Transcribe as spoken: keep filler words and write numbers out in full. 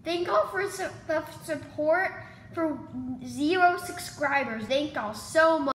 Thank y'all for su the support for zero subscribers. Thank y'all so much.